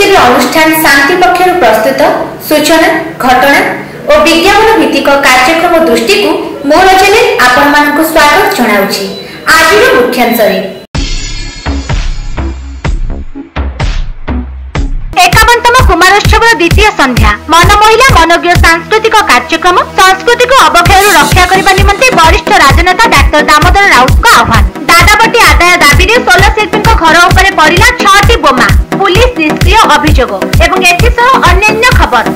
बुद्धिजीवी अनुष्ठान शांति पक्षर प्रस्तुत सूचना घटना और विज्ञापन भित्तिक कार्यक्रम दृष्टि को मोर चैनल आपण मानक स्वागत जनाउछि। आज मुख्यांश 51तम कुमारोत्सव द्वितीय संध्या मनमोहिला मनोज्ञ सांस्कृतिक कार्यक्रम संस्कृति को अवक्षय रक्षा करने निमंते वरिष्ठ राजनेता डाक्टर दामोदर राउत का आह्वान। दादाबटी आदाय दाबी रे 16 शिल्पी घर उपरे पड़िला 6टी बोमा पुलिस निष्क्रिय अभियोग एवं एथिसह अन्य खबर।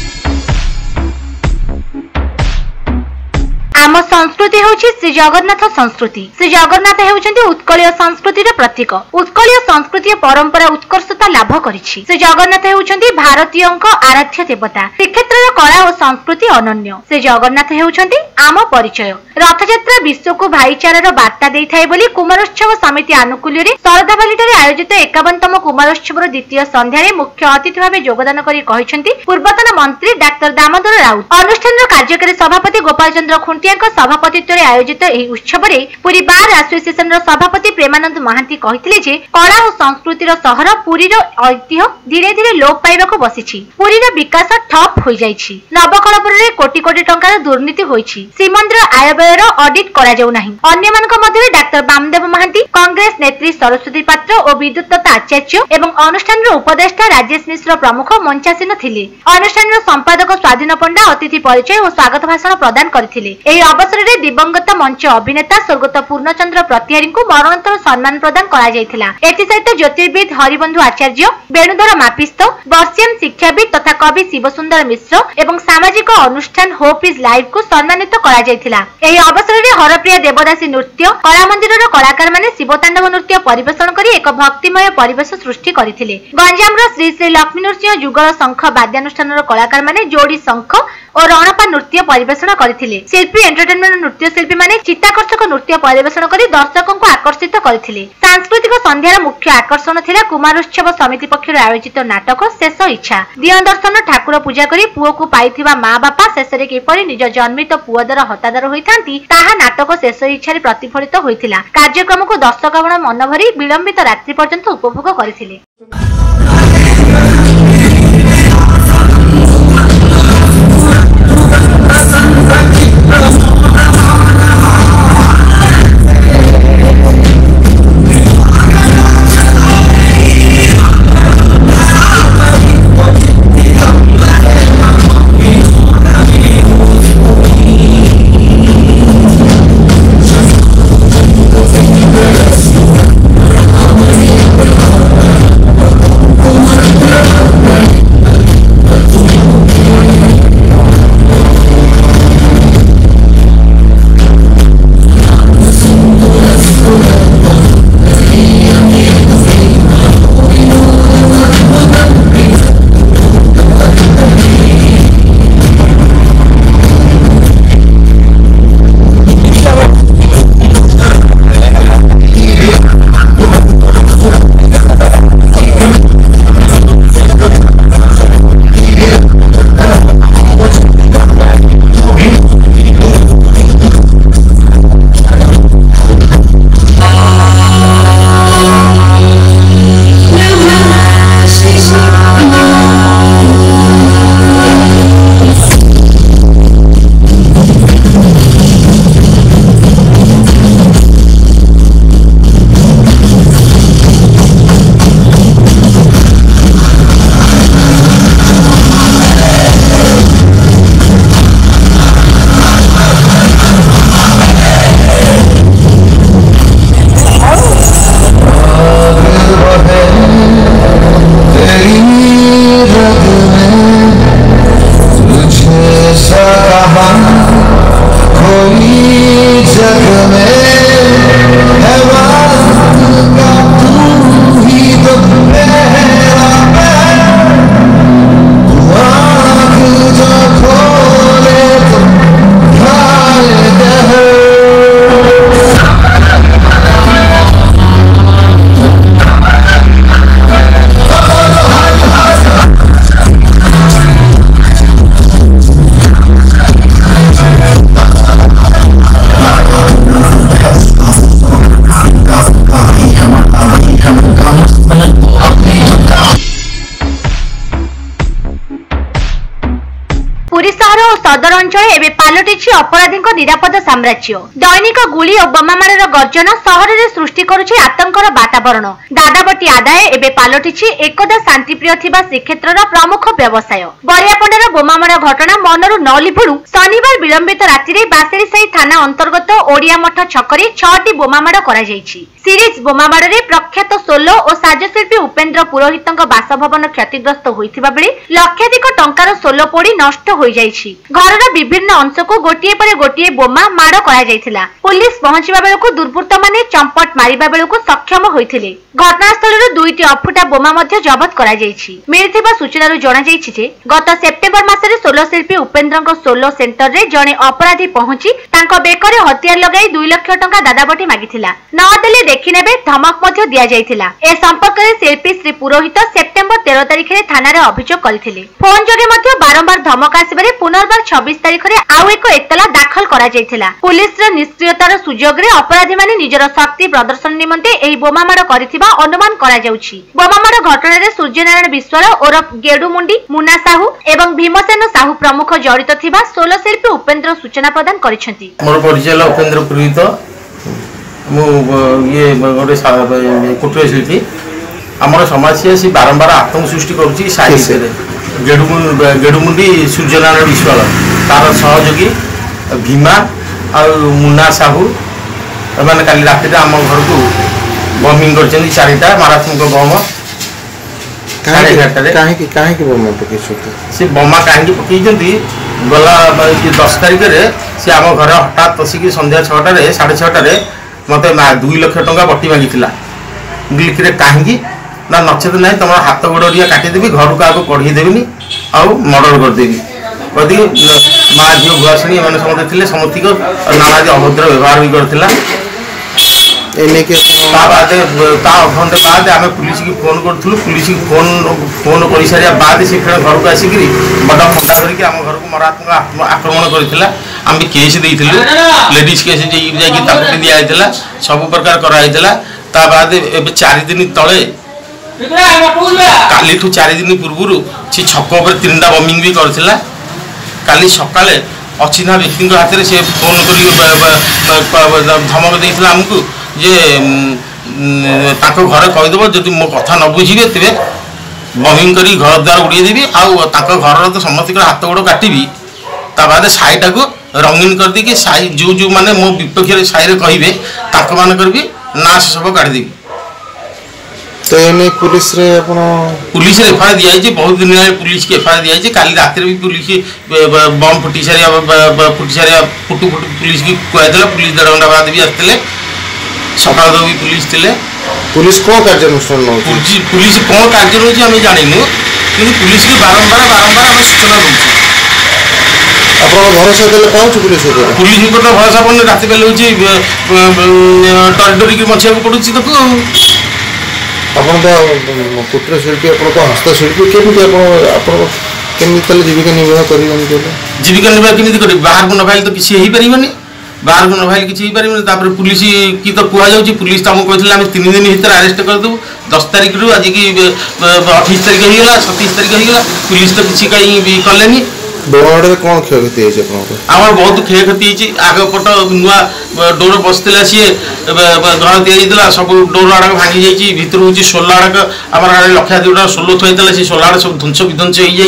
आम संस्कृति होउछि श्री जगन्नाथ संस्कृति। श्री जगन्नाथ हेउछन्ति उत्कलीय संस्कृतिर प्रतीक। उत्कलीय संस्कृति परंपरा उत्कर्षता लाभ करिछि। श्री जगन्नाथ हेउछन्ति भारतीयंक आराध्य देवता। श्रीक्षेत्रर कला और संस्कृति अनन्य। श्री जगन्नाथ हेउछन्ति आम परिचय। रथयात्रा विश्व को भाईचारार वार्ता देइथाय बोली कुमारोत्सव समिति आनुकूल्य रे सरदाबालिटारे आयोजित 51तम कुमारोत्सवर द्वितीय संध्यारे मुख्य अतिथि भावे योगदान करि कहिसन्ति पूर्वतन मंत्री डाक्टर दामोदर राउत। अनुष्ठानर कार्यकारी सभापति गोपाल चंद्र खुंटिया सभापतित्व आयोजित एही उत्सव रे पुरी बार एसोसिएशन सभापति प्रेमानंद महांती कहिथिले जे कला और संस्कृतिर सहर पुरीर ऐतिह्य धीरे धीरे लोप पाइबाको बसिछि। पुरीर विकास ठप होई जाइछि। नवकळपुर रे कोटी कोटी टंकार दुर्नीति होइछि। श्रीमंदिर आयव्ययर ऑडिट करा जाउ नाही। अन्य मानक मध्ये डाक्टर बामदेव महांती कांग्रेस नेत्री सरस्वती पात्र और विद्युत आचार्य एवं अनुष्ठान उपदेष्टा राजेश मिश्र प्रमुख मंचासीन थिले। अनुष्ठान संपादक स्वाधीन पंडा अतिथि परिचय और स्वागत भाषण प्रदान करथिले। एही अवसर रे दिवंगत मंच अभिनेता स्वर्गत पूर्णचंद्र प्रतिहारी को मरणोत्तर सम्मान प्रदान करा जायथिला। एथि सहित ज्योतिर्विद हरिबंधु आचार्य वेणुधर मापिस्त वर्षियन शिक्षाविद तथा कवि शिवसुंदर मिश्र एवं सामाजिक अनुष्ठान होप इज लाइफ को सम्मानित करा जायथिला। एही अवसर रे हरप्रिया देवदासी नृत्य कला मंदिरर कलाकार माने शिवतांडव नृत्य परिवेषण करी एक भक्तिमय परिवेश सृष्टि करथिले। गंजामर श्री श्री लक्ष्मी नृसिंह जुगल शंख वाद्यानुष्ठानर कलाकार माने जोड़ी शंख और रणपा नृत्य परिवेषण करथिले। शिल्पी एंटरटेनमेंट नृत्य शिल्पी माने चित्ताकर्षक नृत्य परिवेषण करी दर्शकों को आकर्षित करथिले। सांस्कृतिक संध्यार मुख्य आकर्षण थिला कुमारोत्सव समिति पक्षर आयोजित नाटक शेष इच्छा। दिय दर्शन ठाकुर पूजा करी पुओ को पाइथिबा मां बापा शेषरे किपरि निज जन्मित पुओदर हतादर होइथांती ताहा नाटक शेष इच्छा रे प्रतिफलित होइथिला। कार्यक्रम को दर्शकगण मन भरी विलंबित रात्रि पर्यंत उपभोग करथिले। सदर अंचल एवं पालटिछि अपराधी निरापद साम्राज्य। दैनिक गुली और बोमामाड़र गर्जन सहर में सृष्टि करुछि आतंकर वातावरण। दादाबटी आदाय एवं पालटिछि एकदा शांतिप्रिय थिबा श्रीक्षेत्रर प्रमुख व्यवसाय। बरियापंडार बोमामाड़ घटना मनरू न लिभुणु शनिवार विलंबित राति बासेरीसाही थाना अंतर्गत ओडिया मठ छकरे 6टी बोमामाड़ करा जायछि। सीरीज बोमामाड़े प्रख्यात सोलो और साजशिल्पी उपेन्द्र पुरोहितଙ୍କ बासभवन क्षतिग्रस्त होइथिबा बेले लक्षाधिक टंकार सोलो पोड़ी नष्ट हो जायछि। घरर विभिन्न अंश को गोटिए पर गोटिए बोमा माड़ करा जायथिला। पुलिस पहुंचीबा बेलକୁ दुर्बृत्त माने चंपट मारिबा बेलକୁ सक्षम होइथिले। घटनास्थल 2टी अफुटा बोमा मध्य जबत करा जायछि। मिलिथिबा सूचना जणा जायछि जे गत सेप्टेम्बर मासरे सोलो शिल्पी उपेन्द्रଙ୍କ सोलो सेंटर रे जणे अपराधी पहुंची तांको बेकरे हथियार लगाई 2 लाख टंका दादाबटी मागिथिला। न देले देखि नेबे धमक मध्य दिया जायथिला। ए संपर्क रे शिल्पी श्री पुरोहित सेप्टेम्बर 13 तारिख रे थाना रे अभियोग करथिले। फोन जोगे मध्य बारंबार धमक आसीबारे पुनर्बार 26 तारिख रे आउ एक एतला दाखल करा जायथिला। पुलिस रे निष्क्रियतार सुजोग रे अपराधी माने निजर शक्ति प्रदर्शन निमंते एही बोमामाड़ करथिबा अनुमान करा जाउछि। बोमामाड़ घटना रे सूर्यनारायण विश्वाल ओरफ गेडुमुंडी, मुन्ना साहू एवं भीमसेन साहू प्रमुख जड़ित थिबा सोलो शिल्पी उपेन्द्र सूचना प्रदान करिसेंती। मोर परिचय उपेन्द्र पुरोहित, मु ये गोटे कुटीर शिल्पी। आमर समस्या सी बारंबार आतंक सृष्टि करुच्ची साहित्य गेडुमुंडी सूर्यनारायण विश्वाल तार सहयोगी भीमा और मुन्ना साहू एम काली राति आम घर को बमिंग कर 4टा मारात्मक बम। से बमा कहीं पकई गला 10 तारिख में सी आम घर हठात पशिकी संध्या 6टार 6:30 मत 2 लाख टंका बटी मांगी बिल्कुल कहीं ना नचेत ना तुम हाथ गोड़ काटिदेवी घर को आगे कढ़ी देवी आउ मर्डर करदेवी कदी माँ झील भुआसणी मैंने समझते थे समस्ती को नाना अभद्र व्यवहार भी करता। अधघंटे बाद आम पुलिस की फोन करूँ। पुलिस की फोन कर सारा बाद से फिर घर को आसिक बड़ फंटा धरिकी आम घर को मारात्मक आक्रमण करता। आम केस देलु लेडीज केस दिखाई सब प्रकार कराई। बाद 4 दिन तले काली 4 दिन पूर्व से छक उपर 3टा बमिंग भी करथिला। काली सकाले अचिन्हा व्यक्ति हाथ में से फोन कर धमक देइथिला हमकु जे ताको घर कहीदेव जदि मो कथा न बुझे तेरे बमिंग कर घर द्वार उड़ेदेवी घर तो समस्त हाथ गोड़ काटि बाद साईटा को रंगीन कर दी साई जो जो मैंने मो विपक्ष साई कहे ताकर भी ना सब काटिदेवी। तो ये पुलिस रे एफआईआर दिखाई बहुत दिन पुलिस की एफआईआर दिखाई। काली रात भी पुलिस बम फुटी सारी फुटू पुलिस की कहला। पुलिस 1.5 घंटा बाद भी आते सका भी पुलिस थे। पुलिस कौन कार्यानुष्ठान पुलिस कौन कार्य नौ आम जानू कि पुलिस की बारंबार आम सूचना दूँ। भरोसा देले पहुँच पुलिस ऊपर भरोसा पड़े रात बेले डर डरिक मछिया पड़ू तो आपन तो कुटीर शिल्पी आप हस्तशिल्पी केमी जीविका निर्वाह कर जीविका निर्वाह केमी कर बाहर को न भाई तो किसी हो पारे बाहर को न भाई किसी पारे। पुलिस की तो कहुच्छी पुलिस तो आमको कहते 3 दिन भर अरेस्ट करदेव 10 तारिख रू आज की 28 तारिख होगा 27 तारिख होगा पुलिस तो किसी कहीं भी कले। बोमामाड़ कौन क्षयति आम बहुत क्षयति आग पट नुआ डोर बसला सी घर दिया सब डोर आड़क भांगी जाइए भितर हूँ 16 आड़क आम लक्षाधिक टका सोलो थोड़ा से 16 आड़ सब ध्वंस विध्वंस हो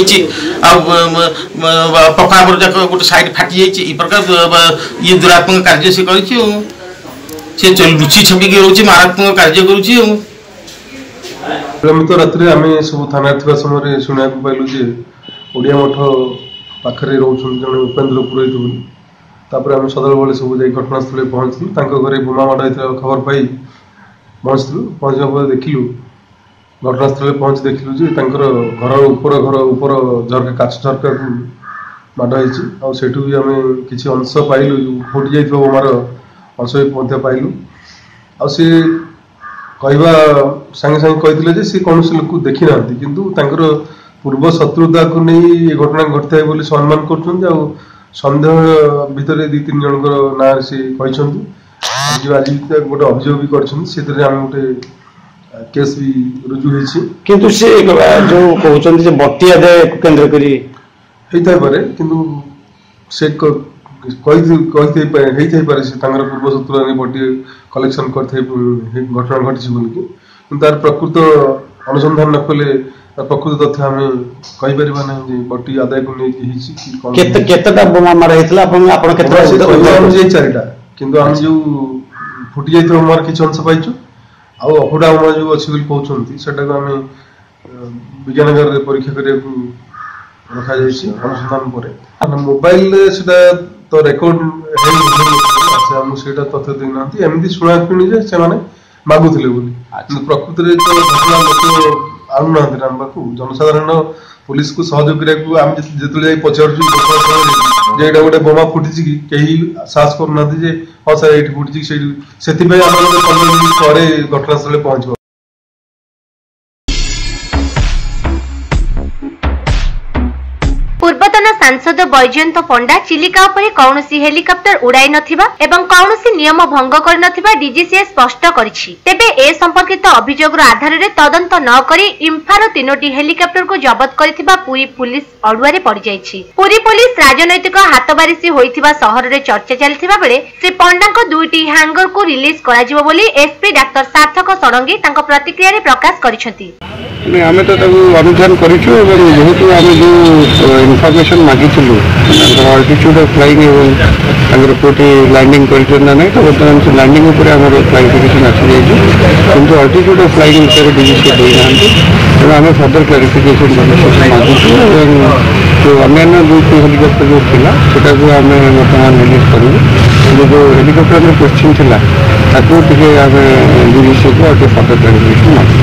जाए पक्का जाक गोटे साइड फाटी जाइए। प्रकार ये दुरात्मक कार्य से कर लुचि छपिक रोचे मारात्मक कार्य करुच्ची। विलंबित रात्रि आम सब थाना समय शुणा पाइलु ओडिया मठ पाखे रोचन जड़े उपेन्द्र पुरोहित बोली आम सदर बड़े सब जा घटनास्थल पहुँचलु। घरे बोमामाड़ होता खबर पाई पहुँचलु। पहुँचा पर देखिलु घटनास्थल पहुँच देखिलु जे घर ऊपर झरका काच झरका माड़ होती भी आम किसी अंश पाइलु फुटी जाइए बोमार अंश भी पाइलु। सी कहवा सांगे सांगे कहते सी कौन लोक देखी ना किंतु पूर्व शत्रुता को नहीं ये घटना घटता है बोली सम्मान कर सन्देह भितर 2-3 जनकर ना से कहते आज गोटे अभियोग भी कर गोटे केस भी रुजु होती किंतु से जो कहते बटी आदाय केन्द्र करी होता पारे किंतु से ହେଇଥାଇପାରେ ସେ ତାଙ୍କର ପୂର୍ବ ସୂତ୍ରରେ ବଟି କଲେକ୍ସନ କରିଥାଇ ଘଟଣା ଘଟିଛି ବୋଲିକି, କିନ୍ତୁ ତାର ପ୍ରକୃତ ଅନୁସନ୍ଧାନ ନ କଲେ ପ୍ରକୃତ ତଥ୍ୟ ଆମେ କହିପାରିବା ନାହିଁ ଯେ ବଟି ଆଦାୟକୁ ନେଇକି ହେଇଛି କି କଣ। କେତେଟା ବୋମା ମାରା ହେଇଥିଲା ଆପଣ କେତେ? 4ଟା, କିନ୍ତୁ ଆମେ ଯୋଉ ଫୁଟି ଯାଇଥିବା ବୋମାର କିଛି ଅଂଶ ପାଇଛୁ, ଆଉ ଅଫୁଟା ବୋମା ଯୋଉ ଅଛି ବୋଲି କହୁଛନ୍ତି ସେଟାକୁ ଆମେ ବିଜ୍ଞାନାଗାରରେ ପରୀକ୍ଷା କରିବାକୁ ରଖାଯାଇଛି ଅନୁସନ୍ଧାନ ପରେ। ମୋବାଇଲରେ ସେଟା ତ ରେକର୍ଡ ଆମକୁ ସେଇଟା ତଥ୍ୟ ଦେଇନାହାନ୍ତି, ଏମିତି ଶୁଣାଶୁଣି ଯେ ସେମାନେ ମାଗୁଥିଲେ ବୋଲି, ପ୍ରକୃତରେ ତ ଘଟଣା ଲୋକ ଆଣୁନାହାନ୍ତି ନା ଆମ ପାଖକୁ। ଜନସାଧାରଣ ପୁଲିସକୁ ସହଯୋଗ କରିବାକୁ ଆମେ ଯେତେବେଳେ ଯାଇ ପଚାରୁଛୁ ଯେ ଏଇଟା ଗୋଟେ ବୋମା ଫୁଟିଛି କି, କେହି ସାହସ କରୁନାହାନ୍ତି ଯେ ହଁ ସାର୍ ଏଇଠି ଫୁଟିଛି ସେଇଠି, ସେଥିପାଇଁ ଆମେ 15 ମିନିଟ୍ ପରେ ଘଟଣାସ୍ଥଳରେ ପହଞ୍ଚିବ। ପୂର୍ବତନ ସାଂସଦ ବୈଜୟନ୍ତ ପଣ୍ଡା ଚିଲିକା ଉପରେ କୌଣସି ହେଲିକପ୍ଟର ଉଡାଇ ନଥିବା ଏବଂ କୌଣସି ନିୟମ ଭଙ୍ଗ କରିନଥିବା ଡିଜିସିଏ ସ୍ପଷ୍ଟ କରିଛି। ତେବେ ଏ ସମ୍ପର୍କିତ ଅଭିଯୋଗର ଆଧାରରେ ତଦନ୍ତ ନ କରି ଇମ୍ଫାର 3ଟି ହେଲିକପ୍ଟରକୁ ଜବତ କରିଥିବା ପୁରୀ ପୁଲିସ ଅଡୁଆରେ ପଡିଯାଇଛି। ପୁରୀ ପୁଲିସ ରାଜନୈତିକ ହାତବାରିସି ହୋଇଥିବା ସହରରେ ଚର୍ଚ୍ଚା ଚାଲିଥିବା ବେଳେ ଶ୍ରୀ ପଣ୍ଡାଙ୍କ 2ଟି ହ୍ୟାଙ୍ଗରକୁ ରିଲିଜ କରାଯିବ ବୋଲି ଏସପି ଡାକ୍ତର ସାର୍ଥକ ଷଡଙ୍ଗୀ ତାଙ୍କ ପ୍ରତିକ୍ରିୟାରେ ପ୍ରକାଶ କରିଛନ୍ତି। ଆମେ ତ ତାକୁ ଅନୁଧ୍ୟାନ କରିଛୁ ଏବଂ ଯେହେତୁ ଆମେ ଯେଉଁ ଇନଫର୍ମେସନ୍ ମାଗିଥିଲୁ ତାଙ୍କର ଅଲ୍ଟିଚ୍ୟୁଡ୍ ଅଫ୍ ଫ୍ଲାଇଂ ଏବଂ ତାଙ୍କର କେଉଁଠି ଲ୍ୟାଣ୍ଡିଂ କରିଛନ୍ତି ନା ନାହିଁ, ତ ବର୍ତ୍ତମାନ ସେ ଲ୍ୟାଣ୍ଡିଂ ଉପରେ ଆମର କ୍ଲାରିଫିକେସନ୍ ଆସିଯାଇଛି, କିନ୍ତୁ ଅଲ୍ଟିଚ୍ୟୁଡ୍ ଅଫ୍ ଫ୍ଲାଇଂ ବିଷୟରେ ଡିଜିସି ଦେଇନାହାନ୍ତି। ତେଣୁ ଆମେ ଫର୍ଦର କ୍ଲାରିଫିକେସନ୍ ମାଗୁଛୁ ଏବଂ ଯେଉଁ ଅନ୍ୟାନ୍ୟ 2ଟି ହେଲିକପ୍ଟର ଯେଉଁ ଥିଲା ସେଟାକୁ ଆମେ ବର୍ତ୍ତମାନ ରିଲିଜ୍ କରିବୁ, କିନ୍ତୁ ଯେଉଁ ହେଲିକପ୍ଟରର କ୍ୱେଶ୍ଚିନ୍ ଥିଲା ତାକୁ ଟିକେ ଆମେ ଡିଜିସିକୁ ଆଉ ଟିକେ ଫର୍ଦର କ୍ଲାରିଫିକେସନ୍ ମାଗୁଛୁ।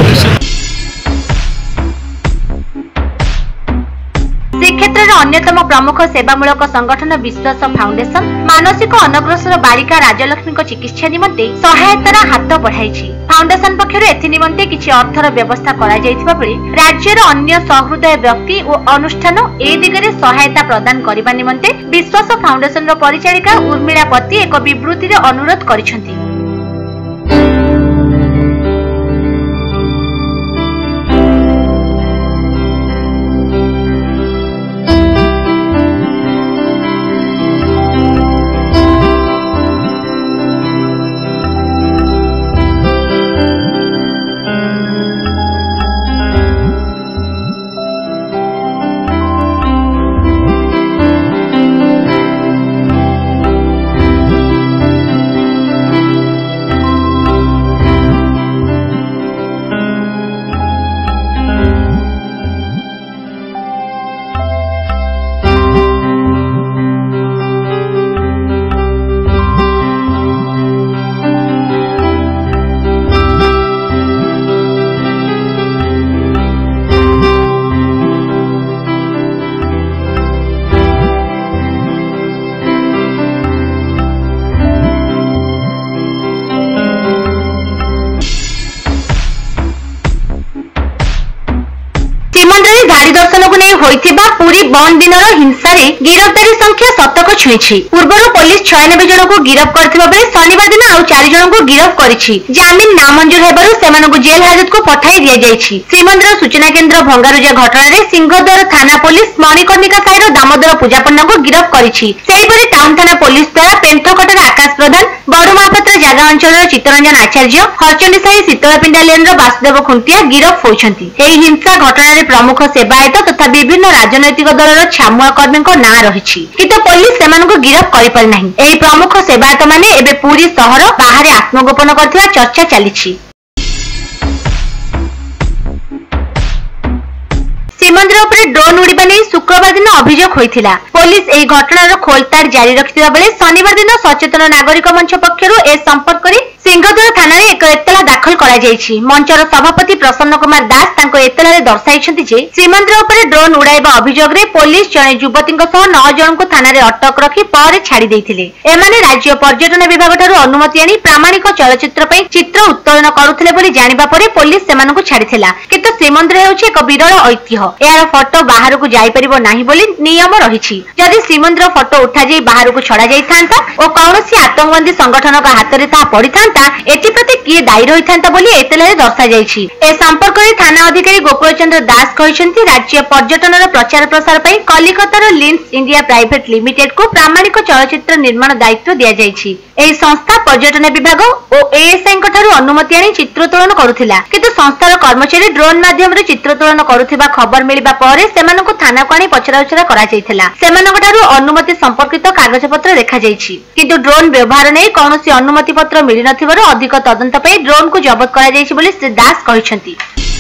ଶ୍ରୀକ୍ଷେତ୍ରର ଅନ୍ୟତମ ପ୍ରମୁଖ ସେବାମୂଳକ ସଂଗଠନ ବିଶ୍ୱାସ ଫାଉଣ୍ଡେସନ ମାନସିକ ଅନଗ୍ରସର ବାଳିକା ରାଜଲକ୍ଷ୍ମୀଙ୍କ ଚିକିତ୍ସା ନିମନ୍ତେ ସହାୟତାର ହାତ ବଢାଇଛି। ଫାଉଣ୍ଡେସନ ପକ୍ଷରୁ ଏଥିନିମନ୍ତେ କିଛି ଅର୍ଥର ବ୍ୟବସ୍ଥା କରାଯାଇଥିବା ବେଳେ ରାଜ୍ୟର ଅନ୍ୟ ସହୃଦୟ ବ୍ୟକ୍ତି ଓ ଅନୁଷ୍ଠାନ ଏ ଦିଗରେ ସହାୟତା ପ୍ରଦାନ କରିବା ନିମନ୍ତେ ବିଶ୍ୱାସ ଫାଉଣ୍ଡେସନର ପରିଚାଳିକା ଉର୍ମିଳା ପତି ଏକ ବିବୃତ୍ତିରେ ଅନୁରୋଧ କରିଛନ୍ତି। ଧାଡ଼ି ଦର୍ଶନକୁ ନେଇ ହୋଇଥିବା ପୁରୀ ବନ୍ଦ ଦିନର ହିଂସାରେ ଗିରଫଦାରୀ ସଂଖ୍ୟା 7କୁ ଛୁଇଁଛି। ପୂର୍ବରୁ ପୋଲିସ 96 ଜଣଙ୍କୁ ଗିରଫ କରିଥିବା ବେଳେ ଶନିବାର ଦିନ ଆଉ 4 ଜଣଙ୍କୁ ଗିରଫ କରିଛି। ଜାମିନ ନାମଞ୍ଜୁର ହେବାରୁ ସେମାନଙ୍କୁ ଜେଲ ହାଜତକୁ ପଠାଇ ଦିଆଯାଇଛି। ଶ୍ରୀମନ୍ଦିର ସୂଚନା କେନ୍ଦ୍ର ଭଙ୍ଗାରୁଜା ଘଟଣାରେ ସିଂହଦ୍ୱାର ଥାନା ପୋଲିସ ମଣିକର୍ଣ୍ଣିକା ସାହିର ଦାମୋଦର ପୂଜା ପଣ୍ଡାଙ୍କୁ ଗିରଫ କରିଛି। ସେହିପରି ଟାଉନ ଥାନା ପୋଲିସ ଦ୍ୱାରା ପେଣ୍ଠକଟାର ଆକାଶ ପ୍ରଧାନ, ବଡ ମହାପାତ୍ର ଜାଗା ଅଞ୍ଚଳର ଚିତ୍ତରଞ୍ଜନ ଆଚାର୍ଯ୍ୟ, ହରଚଣ୍ଡୀ ସାହି ଶୀତଳପିଣ୍ଡା ଲେନ୍ର ବାସୁଦେବ ଖୁଣ୍ଟିଆ ଗିରଫ ହୋଇଛନ୍ତି। ଏହି ହିଂସା ଘଟଣାରେ ପ୍ରମୁଖ ସେବାୟତ ତଥା ବିଭିନ୍ନ ରାଜନୈତିକ ଦଳର ଛାମୁଆ କର୍ମୀଙ୍କ ନାଁ ରହିଛି, କିନ୍ତୁ ପୋଲିସ ସେମାନଙ୍କୁ ଗିରଫ କରିପାରି ନାହିଁ। ଏହି ପ୍ରମୁଖ ସେବାୟତମାନେ ଏବେ ପୁରୀ ସହର ବାହାରେ ଆତ୍ମଗୋପନ କରିଥିବା ଚର୍ଚ୍ଚା ଚାଲିଛି। ଶ୍ରୀମନ୍ଦିର ଉପରେ ଡ୍ରୋନ୍ ଉଡ଼ିବା ନେଇ ଶୁକ୍ରବାର ଦିନ ଅଭିଯୋଗ ହୋଇଥିଲା। ପୋଲିସ ଏହି ଘଟଣାର ଖୋଳତାଡ଼ ଜାରି ରଖିଥିବା ବେଳେ ଶନିବାର ଦିନ ସଚେତନ ନାଗରିକ ମଞ୍ଚ ପକ୍ଷରୁ ଏ ସମ୍ପର୍କରେ ସିଂହଦ୍ୱାର ଥାନାରେ ଏକ ଏତଲା ଦାଖଲ କରାଯାଇଛି। ମଞ୍ଚର ସଭାପତି ପ୍ରସନ୍ନ କୁମାର ଦାସ ତାଙ୍କ ଏତଲାରେ ଦର୍ଶାଇଛନ୍ତି ଯେ ଶ୍ରୀମନ୍ଦିର ଉପରେ ଡ୍ରୋନ୍ ଉଡ଼ାଇବା ଅଭିଯୋଗରେ ପୋଲିସ ଜଣେ ଯୁବତୀଙ୍କ ସହ 9 ଜଣଙ୍କୁ ଥାନାରେ ଅଟକ ରଖି ପରେ ଛାଡ଼ି ଦେଇଥିଲେ। ଏମାନେ ରାଜ୍ୟ ପର୍ଯ୍ୟଟନ ବିଭାଗଠାରୁ ଅନୁମତି ଆଣି ପ୍ରାମାଣିକ ଚଳଚ୍ଚିତ୍ର ପାଇଁ ଚିତ୍ର ଉତ୍ତୋଳନ କରୁଥିଲେ ବୋଲି ଜାଣିବା ପରେ ପୋଲିସ ସେମାନଙ୍କୁ ଛାଡ଼ିଥିଲା। କିନ୍ତୁ ଶ୍ରୀମନ୍ଦିର ହେଉଛି ଏକ ବିରଳ ଐତିହ୍ୟ। ଏହାର ଫଟୋ ବାହାରକୁ ଯାଇପାରିବ नहीं बोली नियम रही। जदि श्रीमंदिर फोटो उठा जाई बाहर को छड़ा जाई थांता और कौनसी आतंकवादी संगठन का हाथ में ताहा पड़ी थांता एथिप्रति किए दायी रही थांता बोली एतलारे दर्शा जाइछि। ए संपर्क में थाना अधिकारी गोकुल चंद्र दास कहिसेंति राज्य पर्यटन प्रचार प्रसार पर कलिकतार लिंस इंडिया प्राइवेट लिमिटेड को प्रामाणिक चलचित्र निर्माण दायित्व दिया जाइछि। एही संस्था पर्यटन विभाग और एएसआई ठारू अनुमति आनी चित्रोत्तोलन करुथिला किंतु संस्थार कर्मचारी ड्रोन माध्यम रे चित्रोत्तोलन करुथिबा खबर मिलिबा परे सेमानकु थाना को आनी पचराउचरा करा जायथिला। सेमानक ठारू अनुमति संपर्कित कागज पत्र देखा जायछि किंतु ड्रोन व्यवहार नै कोनोसी अनुमति पत्र मिलि नथिबार अधिक तदंत पई ड्रोन को जब्त करा जायछि बोली श्री दास कहिसंती।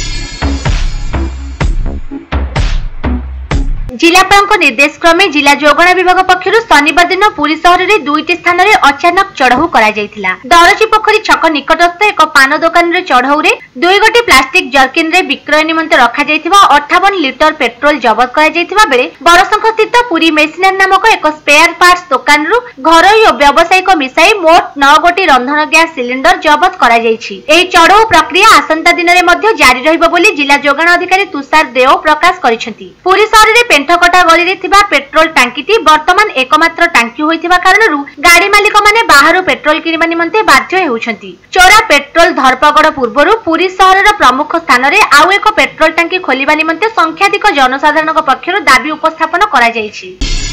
जिलापाल निर्देश क्रमे जिला जोगणा विभाग पक्षर शनिवार दिन पुरी सहर में 2टी स्थान में अचानक चढ़ऊ करा जायथिला। दरजी पोखरी छक निकटस्थ एक पान दुकान रे चढ़ऊ रे 2 गोटी प्लास्टिक जर्किन रे विक्रय निमंते रखा जायथिबा 58 लिटर पेट्रोल जब्त करा जायथिबा बेले बरसंख स्थित पुरी मेसिनरी नामक एक स्पेयर पार्ट्स दुकान रु घरोई और व्यावसायिक मिसाई मोट 9 गोटी रंधन गैस सिलिंडर जब्त करा जायछि। एही चढ़ऊ प्रक्रिया आसंता दिन रे मध्य जारी रहिबो बोली जिला जोगणा अधिकारी तुषार देव प्रकाश करिसेंति। पुरी सहर रे पेंठकटा गली रे थिबा पेट्रोल टांकीटी वर्तमान एकमात्र टांकी होइथिबा कारणरू गाड़ी मालिक माने बाहरु पेट्रोल किनिबा निमंते बाध्य हेउछंती। चोरा पेट्रोल धरपकड़ पूर्वरु पुरी सहरर प्रमुख स्थान रे आउ एक पेट्रोल टांकी खोलिबा निमंते संख्याधिक जनसाधारणक पक्षरु दाबी उपस्थापन करा जायछि।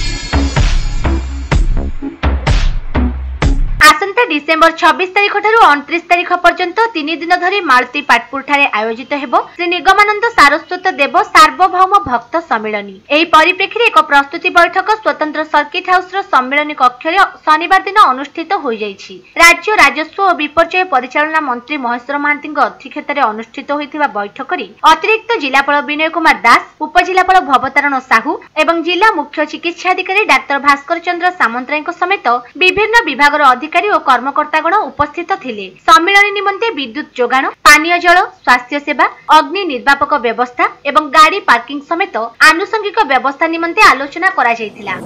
आसंता डिसेम्बर 26 तारिख ठारू 29 तारिख पर्यंत 3 दिन धरी मालती पाटपुर ठारे आयोजित हेबो श्री निगमानंद सारस्वत देव सार्वभौम भक्त सम्मेलनी। एही परिप्रेक्षी रे एक प्रस्तुति बैठक स्वतंत्र सर्किट हाउस रो सम्मेलनी कक्ष रे शनिवार दिन अनुष्ठित होई जायछि। राज्य राजस्व और विपर्यय परिचालना मंत्री महेश्वर महांती अध्यक्षता रे अनुष्ठित होइथिबा बैठक रे अतिरिक्त जिलापाल विनय कुमार दास, उपजिलापाल भवतारण साहू एवं जिला मुख्य चिकित्सा अधिकारी डाक्टर भास्कर चंद्र सामंतराय समेत विभिन्न विभाग अधिकारी और कर्मकर्तागण उपस्थित थिले। सम्मेलन निमंते विद्युत जोगाण, पानीय जल, स्वास्थ्य सेवा, अग्नि निर्वापक व्यवस्था एवं गाड़ी पार्किंग समेत आनुषंगिक व्यवस्था निमंते आलोचना करा जायतिला।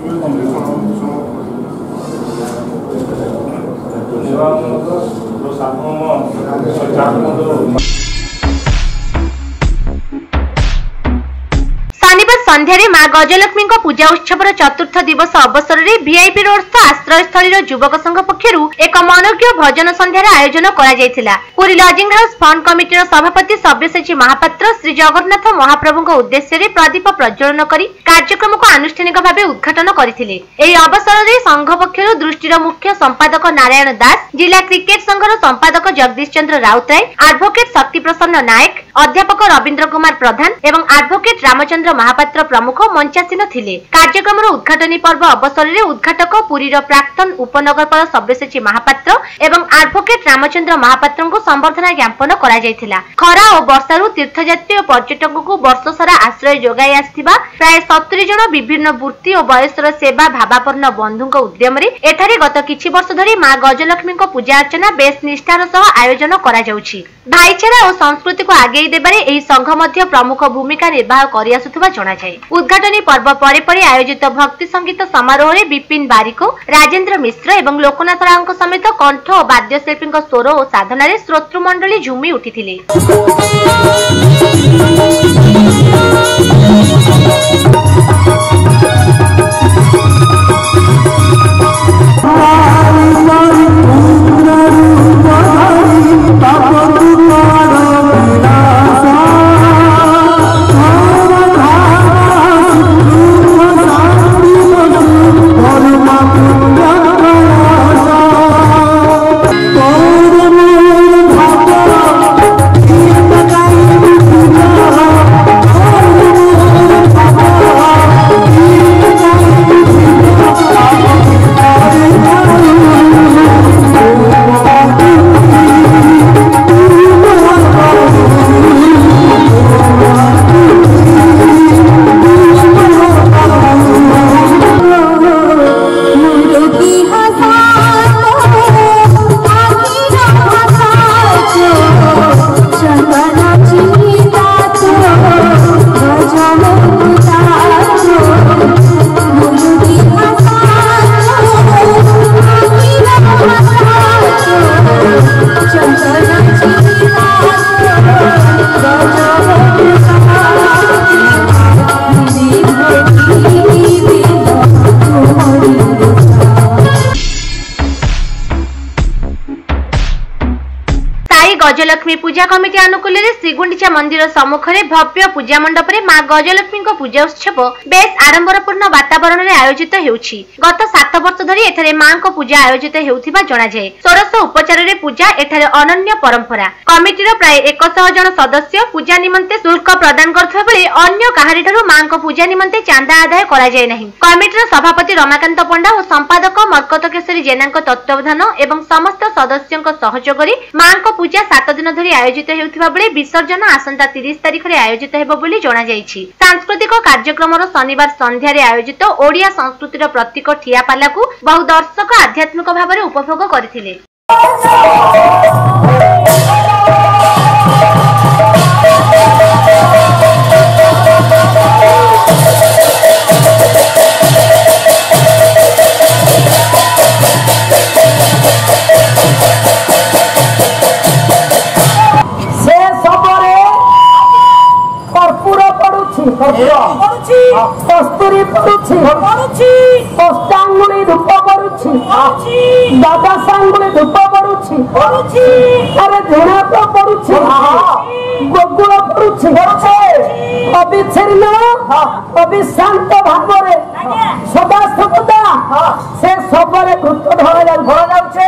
शनिवार संध्यारे मां गजलक्ष्मी पूजा उत्सव चतुर्थ दिवस अवसर में वीआईपी रोड आश्रय स्थली युवक संघ पक्षरु एक मनोज्ञ भजन संध्यार आयोजन करा जायतिला। पुरी लजिंग हाउस फंड कमिटीर सभापति सब्यसाची महापात्र श्री जगन्नाथ महाप्रभुଙ୍କ उद्देश्य प्रदीप प्रज्वलन करी कार्यक्रम को आनुष्ठानिक भाव उद्घाटन करथिले। एही अवसर में संघ पक्षरु दृष्टिर मुख्य संपादक नारायण दास, जिला क्रिकेट संघर संपादक जगदीश चंद्र राउतराय, एडवोकेट शक्ति प्रसन्न नायक, अध्यापक रविंद्र कुमार प्रधान एवं एडवोकेट रामचंद्र महापात्र प्रमुख मंचासीन थिले। कार्यक्रम उद्घाटनी पर्व अवसर में उद्घाटक पुरीर प्राक्तन उपनगरपाल सब्यसाची महापात्र एवं एडवोकेट रामचंद्र महापात्र को संबर्धना ज्ञापन करा जायतिला। खरा और वर्षारु तीर्थयात्री और पर्यटकों को वर्ष सारा आश्रय जोगाई आसिथिबा प्राय 70 जन विभिन्न वृत्ति और बयसर सेवा भावापन्न बंधुक उद्यम रे एठारे गत किछि वर्ष धरि मां गजलक्ष्मी पूजा अर्चना बेस निष्ठार सह आयोजन करा जाउछि। भाईचारा और संस्कृति को आगे देबारे एही संघ मध्य प्रमुख भूमिका निर्वाह करि आसुथिबा जणा जाय। उद्घाटनी पर्व परे परे आयोजित भक्ति संगीत समारोह रे विपिन बारिको, राजेंद्र मिश्र एवं लोकनाथ राव समेत कंठ और वाद्यशिल्पी स्वर और साधना रे श्रोतृ मंडली झुमी उठिथिले। गजलक्ष्मी पूजा कमिटी अनुकूल श्रीगुंडीचा मंदिर सम्मुख में भव्य पूजा मंडप में मां गजलक्ष्मी पूजा उत्सव बेस आडंबरपूर्ण वातावरण में आयोजित होउछि। गत 7 वर्ष धरी एठारे मां को पूजा आयोजित हेउथिबा जणा जाय। 1600 उपचार रे पूजा एठारे अनन्य परंपरा। कमिटीर प्राय 100 जन सदस्य पूजा निमंते शुल्क प्रदान करथबा बेले अन्य काहारी ठारू मां को पूजा निमंते चांदा आदाय करा जाय नहीं। कमिटीर सभापति रमाकांत पंडा और संपादक मरकत केसरी जेना तत्वावधान एवं समस्त सदस्यों सहयोग मां को पूजा 7 दिन धरी आयोजित हेउथिबा बेले विसर्जन आसंता 30 तारिख रे आयोजित हेबो बोली जणा जायछि। सांस्कृतिक कार्यक्रम शनिवार संध्या रे आयोजित ओडिया संस्कृतिर प्रतीक ठियापाला को बहु दर्शक आध्यात्मिक भाव में उपभोग करथिले। कस्तूरी पड़ुछि अष्टांगुली धूप पड़ुछि द्वादश अंगुली धूप पड़ुछि अरे धुणा तो पड़ुछि गोगुल पड़ुछि अविच्छिन्न अविशांत भाव सदा सर्वदा से सबरे घृत ढला जाउछे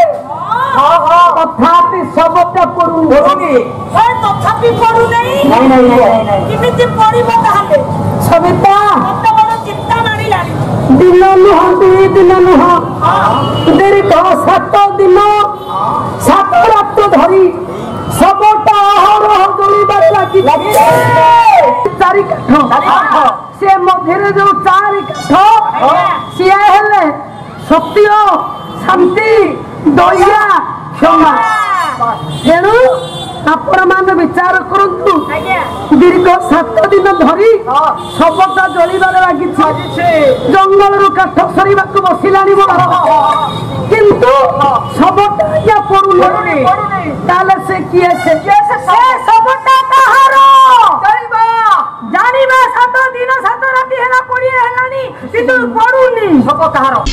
तथापि सबटा पड़ुनी तथापि पड़ु नहीं किमिति पड़िबो ताहाले सविता मत बड़ चिंता मारिलानी दिन नुह 2 दिन नुह दीर्घ 7 दिन 7 रात धरी सबटा अहरह जलिबार लागि चारि काठ से मध्यरे जो चारि काठ सिए हेले सत्य शांति दया क्षमा तेणु आपण मान विचार करंतु दीर्घ 7 दिन धरी सबटा जलिबार लागि जंगल रु काठ सरीबा को बसिलानी किंतु सबटा या पड़ुनी ताले से किए से सबटा कहार जलिबा जानिबा 7 दिन 7 राति हेला पड़ी हेलानी किंतु पड़ुनी सब कहार।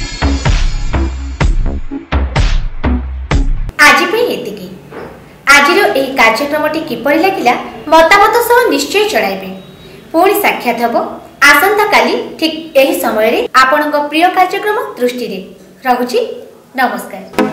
आज पे एतिकी आजिर एही कार्यक्रमटी किपरि लागिला मतामत सह निश्चय जणाइबे। पुणी साक्षात हबो आसंता काली ठीक एही समय रे आपनक प्रिय कार्यक्रम दृष्टि रे। रहुछि नमस्कार।